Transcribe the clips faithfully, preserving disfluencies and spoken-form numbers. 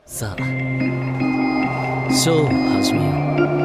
さあ、ショーを始めよう。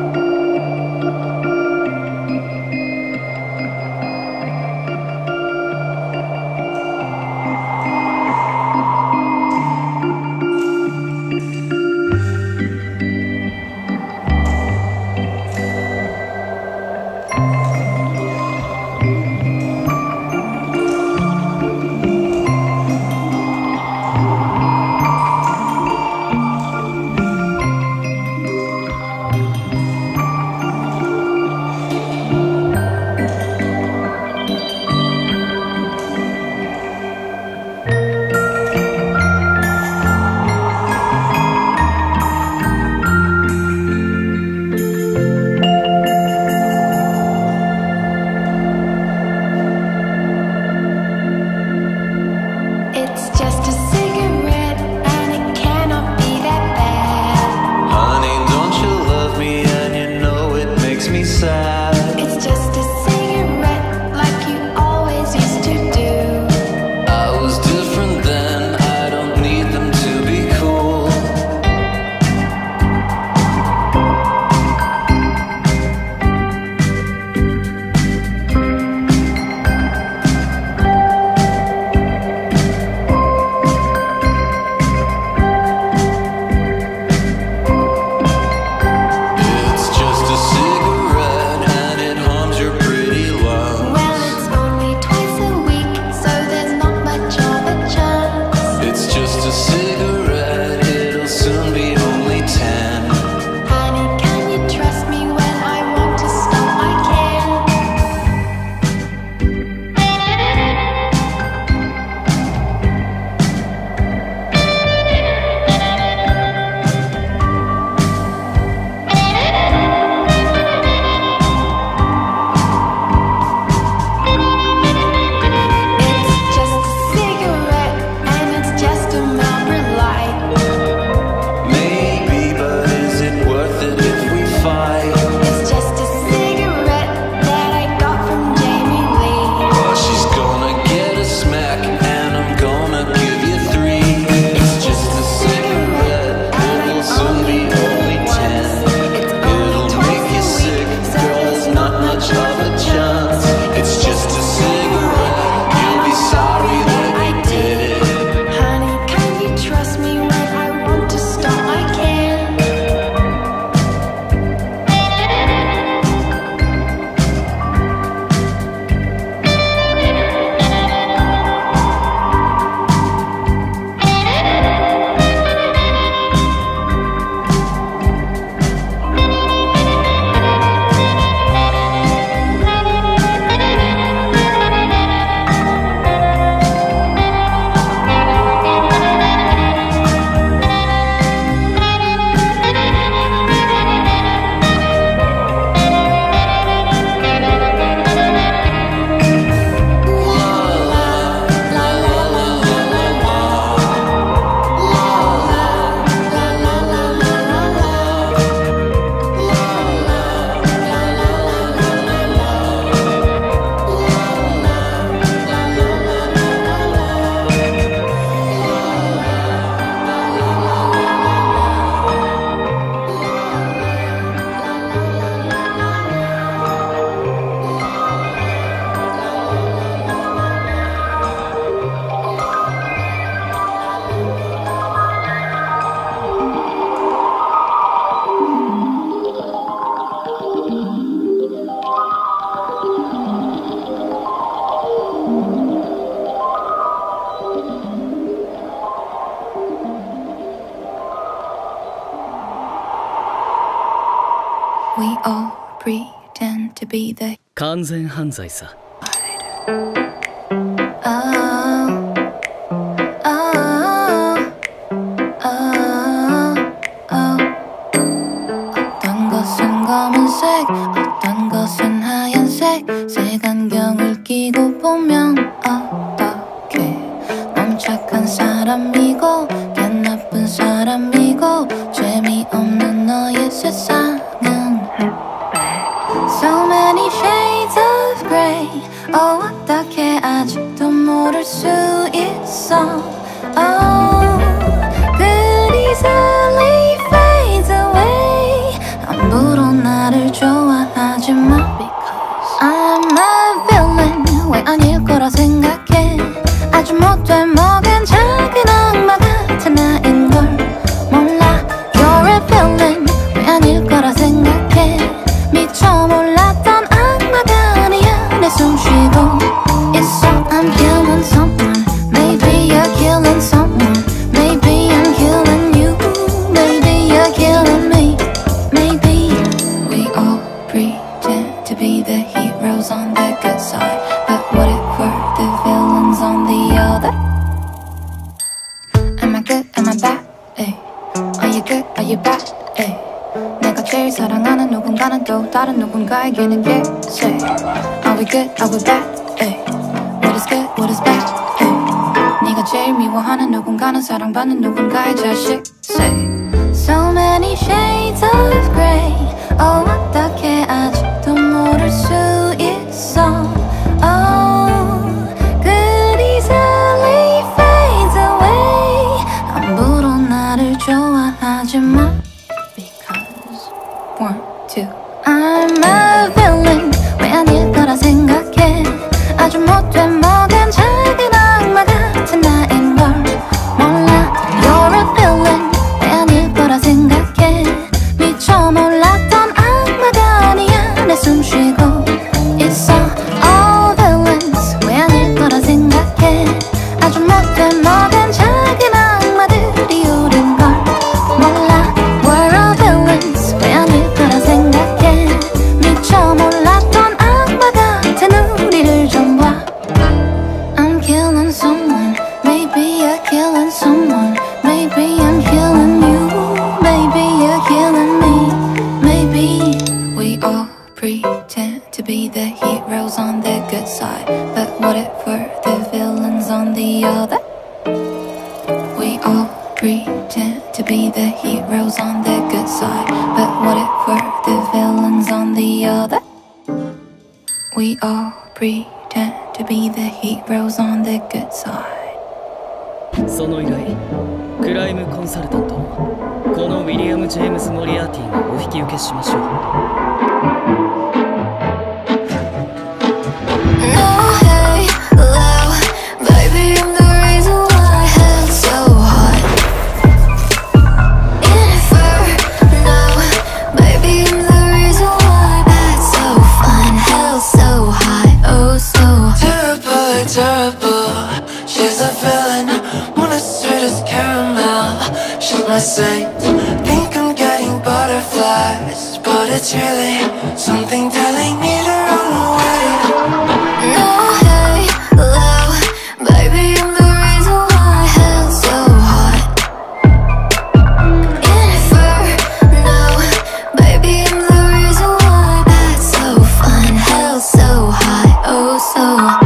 We all pretend to be the 完全犯罪さ。 어떤 것은 검은색, 어떤 것은 하얀색. 색안경을 끼고 보면 어떡해. 넌 착한 사람이고 걔 나쁜 사람이고 재미없는 너의 세상은 So many shades of grey. Oh, 어떻게 아직도 모를 수 있어. Oh, 그리 사 good? Are you bad? 에이. 내가 제일 사랑하는 누군가는 또 다른 누군가에게는 예세. Are we good? Are we bad? 에이. What is good? What is bad? 에이. 네가 제일 미워하는 누군가는 사랑받는 누군가의 자식. Say. So many shades of grey. Oh, 어떻게 아직도 모를 수 있어? Oh, good easily fades away. 함부로 나를 좋아하지 마. Because one, two, I'm a villain. 왜 아닐 거라 생각해. 아주 못된 먹은 작은 악마 같은 나인 걸 몰라. You're a villain. 왜 아닐 거라 생각해. 미처 몰랐던 악마가 아니야. 내 숨 쉬고 있어. All villains. 왜 아닐 거라 생각해. 아주 못된 먹은 작은 악마들이 우린 걸 몰라. We're all villains. 왜 아닐 거라 생각해. 미처 몰랐던 악마 같은 우리를 좀 봐. I'm killing someone. Maybe you're killing someone. Maybe I'm killing you. Maybe you're killing me. Maybe we all pretend to be the heroes on the good side. But what if we're the villains on the other? We all pretend to be the heroes on the good side. But what if we're the villains on the other? We all pretend to be the heroes on the good side. その依頼、クライムコンサルタント、このウィリアム・ジェームズ・モリアーティがお引き受けしましょう。 My saint, think I'm getting butterflies, but it's really something telling me to run away. No, hey, low, baby, I'm the reason why hell's so hot. Inferno, baby, I'm the reason why that's so fun. Hell's so hot, oh so hot.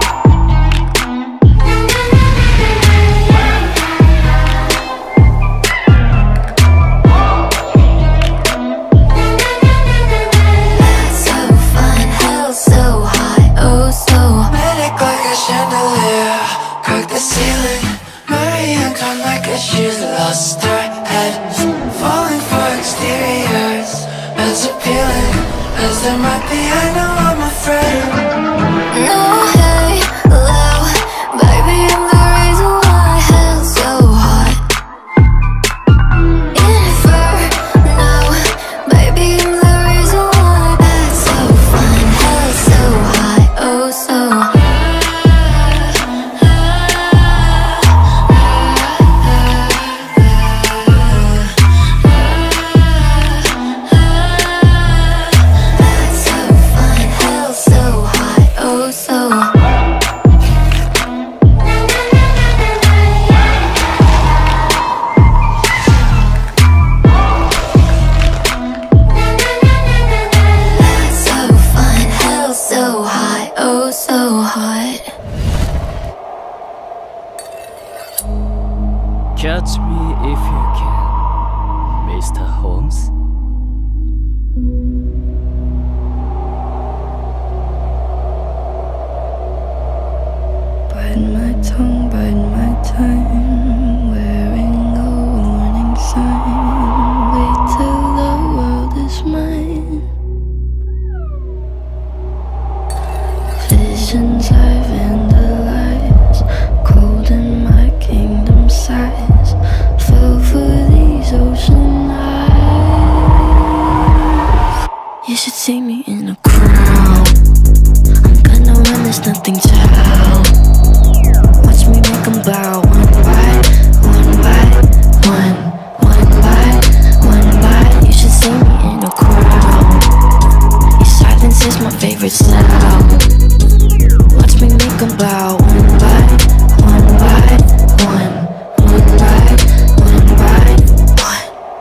She's lost her head, falling for exteriors as appealing as there might be. I know I'm afraid. No, hey, low, baby, I'm the reason why hell's so hot. Inferno, baby, I'm the reason why that's so fun. Hell's so hot, oh so hot. Catch me if you can, Mister Holmes. Bite my tongue, bite my time, wearing a warning sign. Wait till the world is mine. Visions I've vandalized, cold in my kingdom size. Fell for these ocean eyes. You should see me in a crowd. I'm gonna run, there's nothing to help. Watch me make them bow one by one by one, one by one by. You should see me in a crowd. Your silence is my favorite sound. Watch me make them bow one by one by one, one by one by one.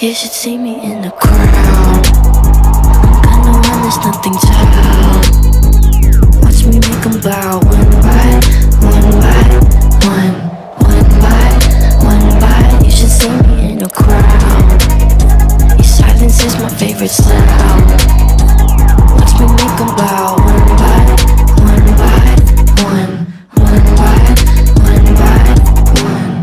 You should see me in the crowd. I'm gonna run, there's nothing to help. Watch me make them bow. One by one by one. One by one by. You should see me in the crowd. Your silence is my favorite sound. Watch me make them bow. One by one by one. One by one by one.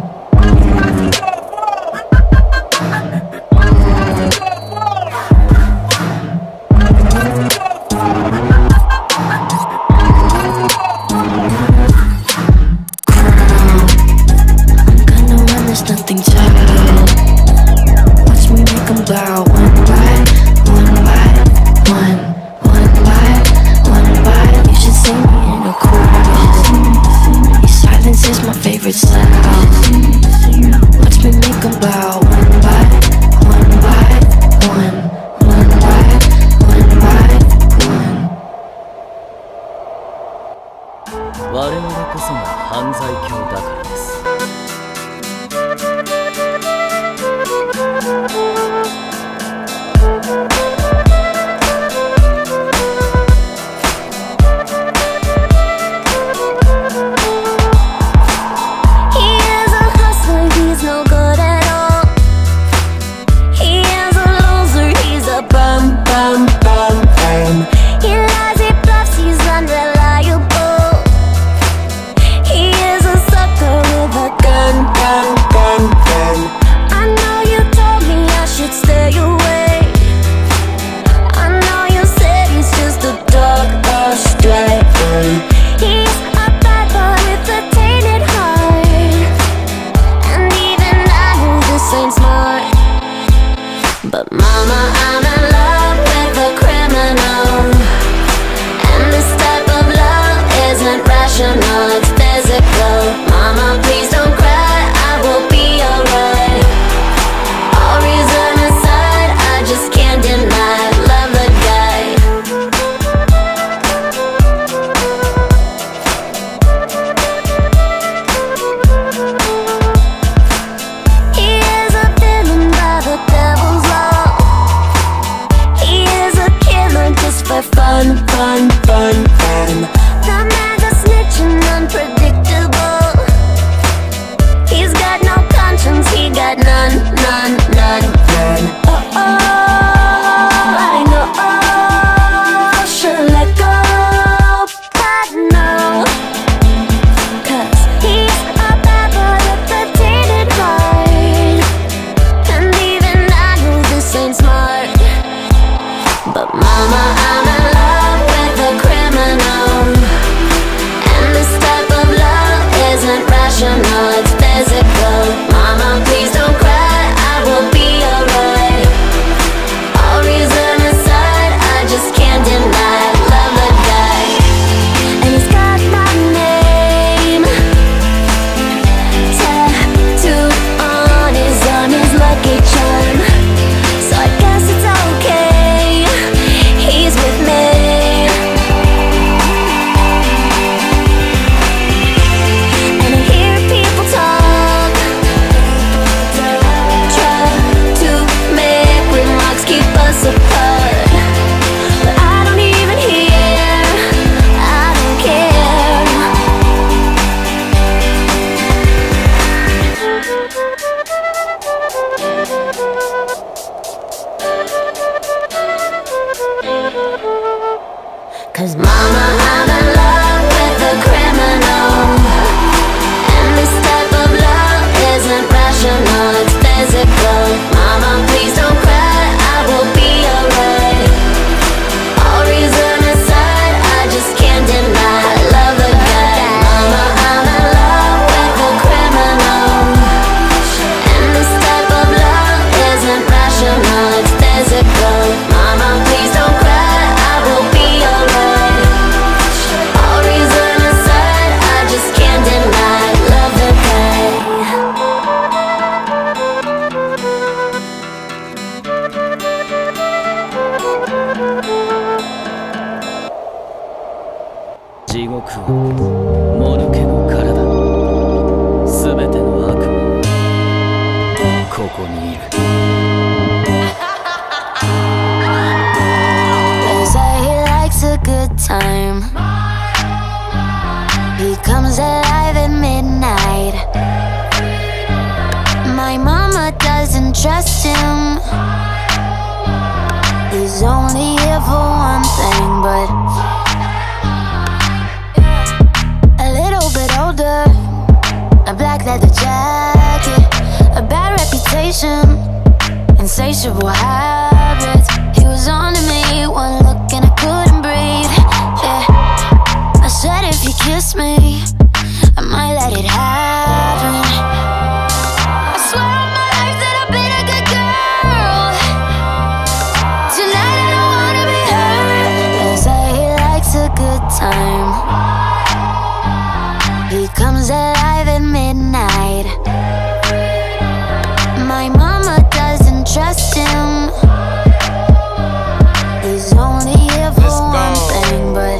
There's nothing to help. Watch me make them bow. One by, one by, one. One by, one by. You should see me in a crowd. Your silence is my favorite sound. Watch me make them bow. One by, one by, one. One by, one by, one. 我々こそが犯罪狂だからです。 I know you told me I should trust him. He's only here for one thing, but a little bit older, a black leather jacket, a bad reputation, insatiable habits. He was on to me, one look and I couldn't breathe. Yeah, I said if you kiss me, I might let it happen. I swear on my life that I've been a good girl. Tonight I don't wanna be hurt. They say he likes a good time. He comes alive at midnight. My mama doesn't trust him. He's only here for one thing, but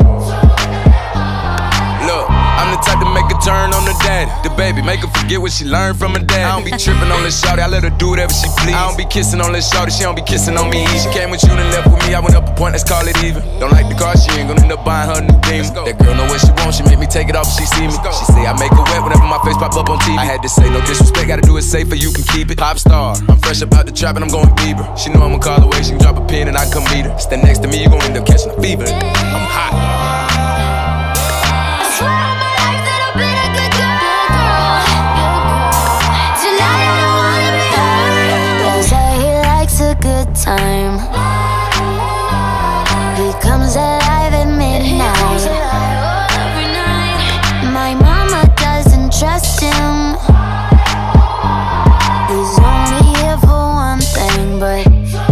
look, I'm the type to make a turn on the daddy. The baby, make her forget what she learned from her dad. I don't be tripping on this shawty, I let her do whatever she please. I don't be kissing on this shawty, she don't be kissing on me. She came with you and left with me, I went up a point, let's call it even. Don't like the car, she ain't gonna end up buying her a new Beamer. That girl know what she wants, she make me take it off if she see me. She say I make her wet whenever my face pop up on T V. I had to say no disrespect, gotta do it safer, you can keep it. Pop star, I'm fresh up out the trap and I'm going Bieber. She know I'ma call away, she can drop a pin and I come meet her. Stand next to me, you gon' end up catching a fever. I'm hot. I swear on my life that I've been a good girl. Tonight I don't wanna be hurt. They say he likes a good time. He comes alive at midnight. My mama doesn't trust him. He's only here for one thing, but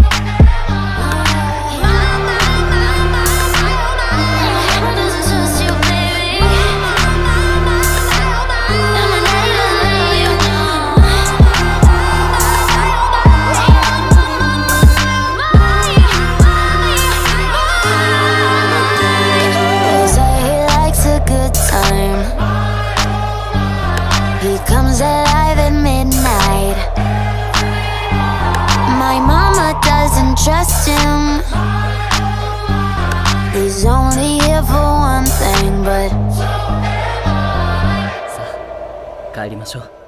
comes alive at midnight. My mama doesn't trust him. He's only here for one thing, but さあ帰りましょう。